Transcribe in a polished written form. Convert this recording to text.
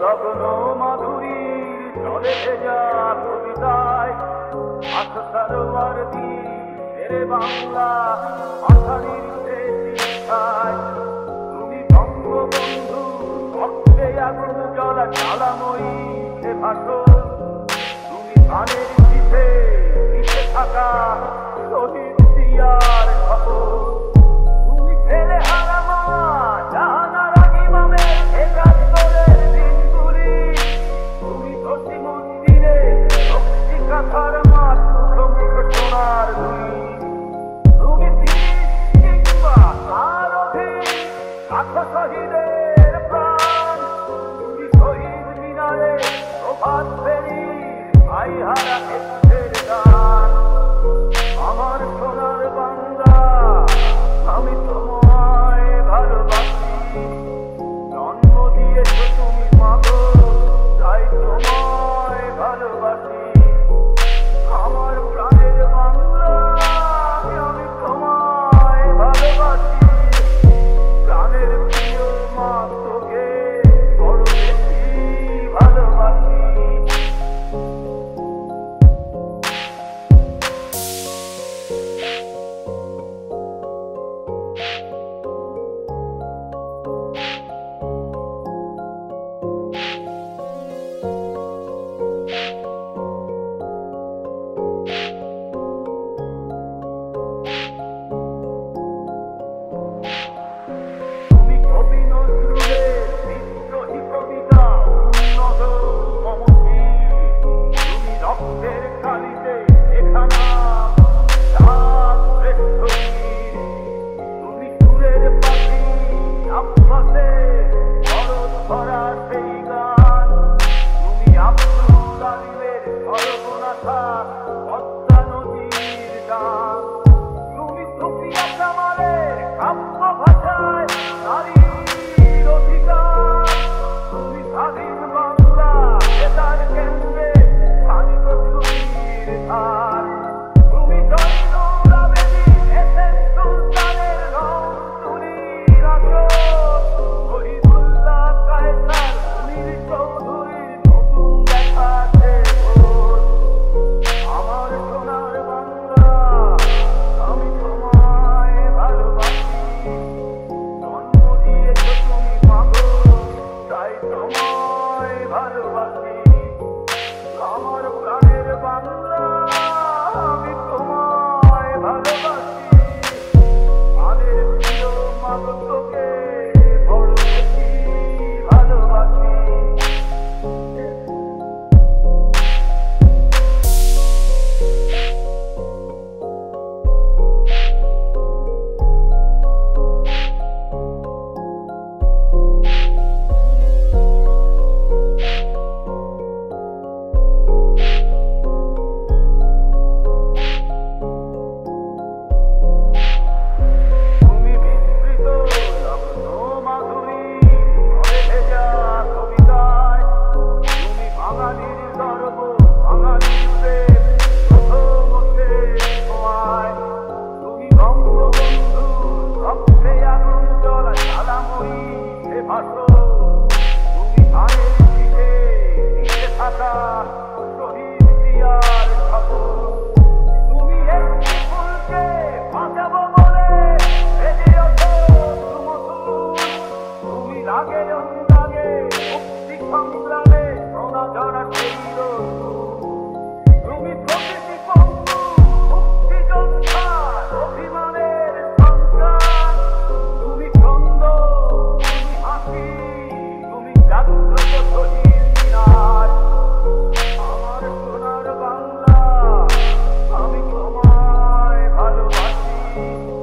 লগ্ন মাধুরীর জলে ভেজা কবিতায় আশার দিয়ে বাংলা আষাঢ়ির শিক্ষায় তুমি বঙ্গবন্ধু ভক্তে আগুন জ্বলা জ্বালাময়ী সে ভাষণ তুমি গানের পিঠে পিঠে থাকা শহীদ জিয়ার খবর তুমি ফেলে হারামা জাহানার ইমামের একাত্তরের দিনগুলি তুমি জসিমুদ্দিনে শক্তি কাথার মাঠ মুখোমুখ সোনার ধুলি তুমি ৩০ কিংবা তার অধিক লাখো শহীদের প্রাণ তুমি শহীদ মিনারে প্রভাত ফেরির ভাইহারা একুশের গান আমার সোনার বাংলা আমি তোমায় ভালোবাসি জন্ম দিয়েছ তুমি মাগো তাই তোমায় ভালোবাসি আমার প্রাণের বাংলা আমি তোমায় ভালোবাসি প্রাণের প্রিয় মা তোকে বড় বেশি ভালোবাসি আমি তোমায় ভালোবাসি।